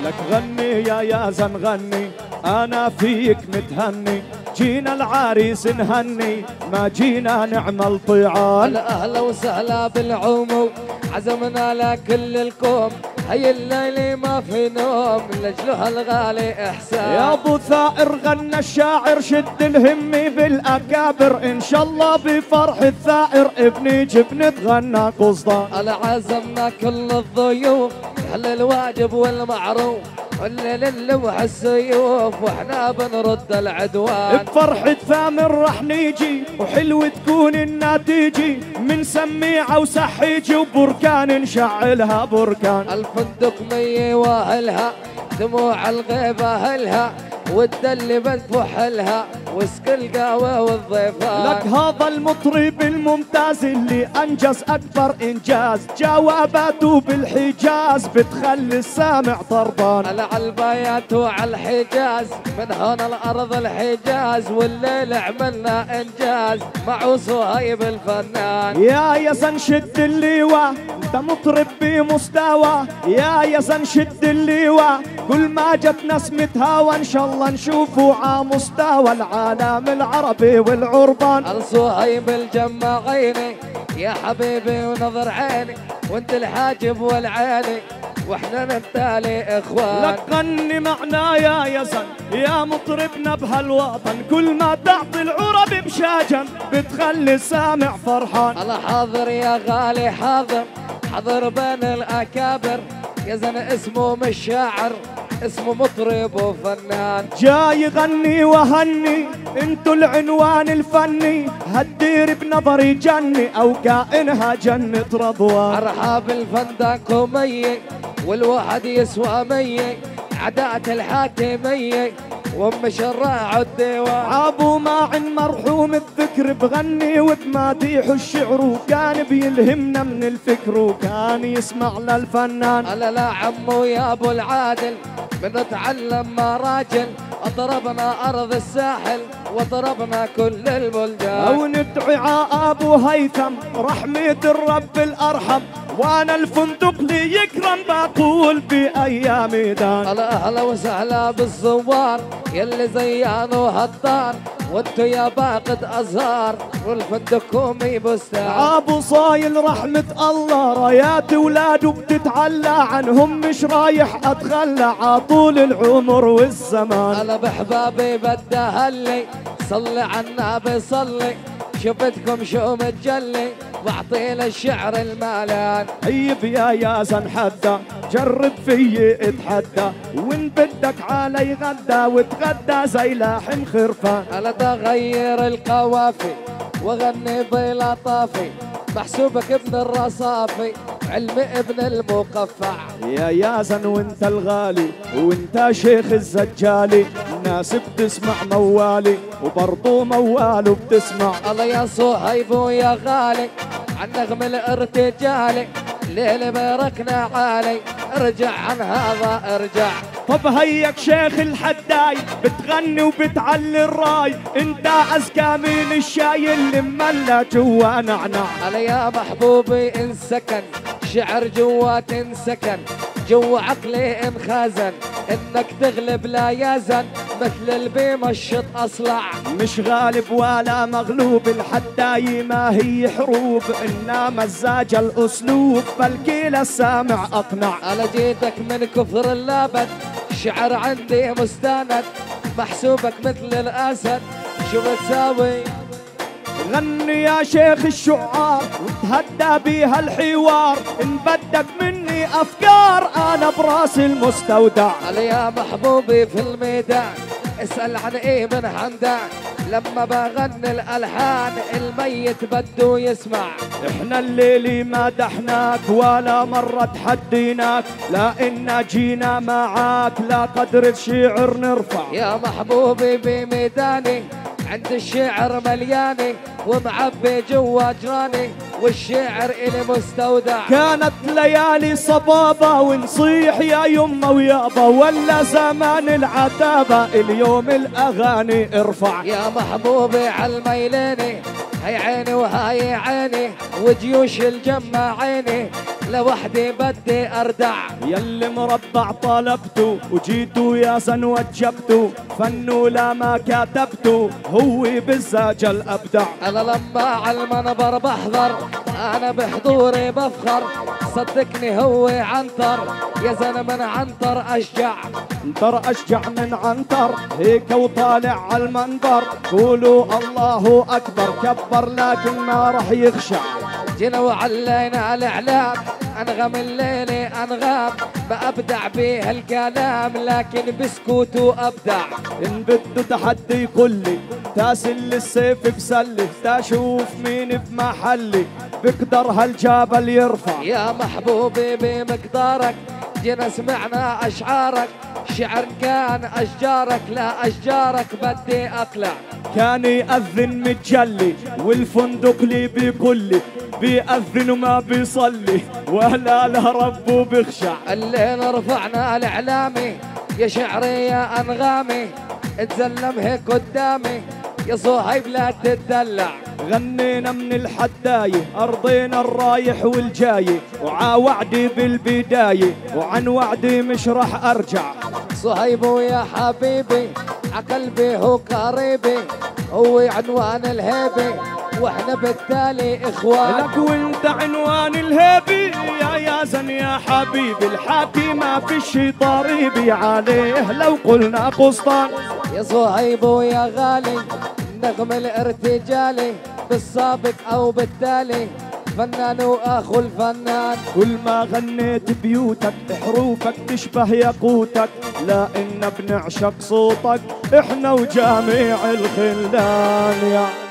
لك غني يا يازن غني، أنا فيك متهني، جينا العريس نهني، ما جينا نعمل طيعان. أهلا وسهلا بالعمو، عزمنا لكل الكوم، هي الليلة ما في نوم، لجلها الغالي إحسان. يا ابو ثائر غنى الشاعر، شد الهمي بالأكابر، إن شاء الله بفرح الثائر ابني جبن تغنى قصدان. عزمنا كل الضيوف، أهل الواجب والمعروف، للوح السيوف واحنا بنرد العدوان. بفرحة ثامر رح نيجي، وحلو تكون النتيجي، من سميعة وسحيجي وبركان نشعلها بركان. الفندق مية واهلها، دموع الغيبة اهلها، والدل بتفح لها، وسك القهوة والضيفان. لك هذا المطرب الممتاز اللي أنجز أكبر إنجاز، جواباته بالحجاز بتخلي السامع طربان. على البيات وعلى الحجاز، من هون الأرض الحجاز، والليل عملنا إنجاز مع صهيب الفنان. يا يزن شد الليوة، انت مطرب بمستوى، يا يزن شد الليوة، كل ما جت نسمة هوا ان شاء الله نشوفه على مستوى العالم العربي والعربان. الصهيب الجمع عيني يا حبيبي ونظر عيني، وانت الحاجب والعيني، واحنا نبتالي اخوان. لك غني معنا يا يزن يا مطربنا بهالوطن، كل ما تعطي العرب بشاجن بتخلي السامع فرحان. الله حاضر يا غالي حاضر، حضر بين الاكابر، يزن اسمه مش شاعر، اسمه مطرب وفنان. جاي يغني وهني، انتو العنوان الفني، هالدير بنظري جني او كائنها جنة رضوان. ارحاب الفندق ومية، والواحد يسوى مية، عداءة الحاكمية وام شراع الديوان. عابو ماعن مرحوم الذكر بغني وبماديح الشعر، وكان بيلهمنا من الفكر وكان يسمع للفنان. ألا لا عمو يا ابو العادل، بنتعلم مراجل، اضربنا ارض الساحل وضربنا كل البلدان. او ندعي ابو هيثم رحمة الرب الارحم، وانا الفندق لي يكرم بقول بايام دان. اهلا وسهلا بالزوار يلي زيانوا هالدار، وانتو يا باقد ازهار، والفندق كومي بستان. ابو صايل رحمة الله، رايات اولاده بتتعلى عنهم، مش رايح اتخلى عطول العمر والزمان. انا بحبابي بدي هلي، صلي على النبي صلي، شفتكم شو متجلي، واعطي الشعر المالان. طيب يا يازن حدا جرب فيي اتحدى، وان بدك علي غدا وتغدى زي لاحم خرفان. انا تغير القوافي وغني بلطافي، محسوبك ابن الرصافي، علمي ابن المقفع. يا يازن وانت الغالي وانت شيخ الزجالي، الناس بتسمع موالي وبرضو موال بتسمع. الله يا صهيب ويا غالي، عالنغم الارتجالي، ليل باركنا عالي، ارجع عن هذا ارجع. طب هيك شيخ الحداي بتغني وبتعلي الراي، انت اذكى من الشاي اللي مملى جوا نعنع. انا يا محبوبي ان سكن شعر جوات انسكن، جوا عقلي انخزن، انك تغلب لا يزن، مثل البيم الشط اصلع. مش غالب ولا مغلوب، الحداي ما هي حروب، إنما مزاج الأسلوب، بلكي للسامع أقنع. أنا جيتك من كفر اللابد، شعر عندي مستند، محسوبك مثل الأسد، شو بتساوي؟ غني يا شيخ الشعار وتهدى بيها الحوار، إن بدك مني أفكار أنا براس المستودع. أنا يا محبوبي في الميدان، اسأل عن إيه من حمدان، لما بغني الألحان الميت بده يسمع. إحنا الليلي مدحناك ولا مرة تحديناك، لا إنا جينا معاك لا قدر الشعر نرفع. يا محبوبي بميداني عند الشعر ملياني، ومعبي جوا جراني، والشعر إلي مستودع. كانت ليالي صبابة ونصيح يا يمه ويابا، ولا زمان العتابة اليوم الأغاني ارفع. يا محبوبي عالميليني، هاي عيني وهاي عيني، وجيوش الجمع عيني، لوحدي بدي أردع. يلي مربع طلبته وجيتوا يا زن وجبته، فنه لا ما كتبته هو بالزاجل أبدع. أنا لما على المنبر بحضر أنا بحضوري بفخر، صدقني هو عنتر يا زلمة من عنتر أشجع. عنتر أشجع من عنتر هيك وطالع على المنبر، قولوا الله أكبر كبر لكن ما رح يخشع. جينا وعلينا الإعلام أنغم الليلة أنغام، بأبدع بيه الكلام لكن بسكوته أبدع. إن بده تحدي كلي تاسل السيف بسلي، تشوف مين بمحلي بقدر هالجبل يرفع. يا محبوبي بمقدارك جينا سمعنا أشعارك، شعر كان أشجارك لا أشجارك بدي أقلع. كان يأذن متجلي والفندق لي بكلي، بيأذن وما بيصلي ولا له ربه بخشع. الليل رفعنا الإعلامي يا شعري يا أنغامي، اتزلم هيك قدامي يا صهيب لا تتدلع. غنينا من الحداية أرضينا الرايح والجاي، وعاوعدي بالبداية وعن وعدي مش رح أرجع. صهيب يا حبيبي عقلبي هو قريبي، هو عنوان الهيبة واحنا بالتالي اخوان. لك وانت عنوان الهيبي يا زن يا حبيبي، الحكي ما في شي ضريبي عليه لو قلنا قسطان. يا صهيب يا غالي نغم الارتجالي، بالسابق او بالتالي فنان واخو الفنان. كل ما غنيت بيوتك حروفك تشبه ياقوتك، لا إن بنعشق صوتك احنا وجميع الخلان. يا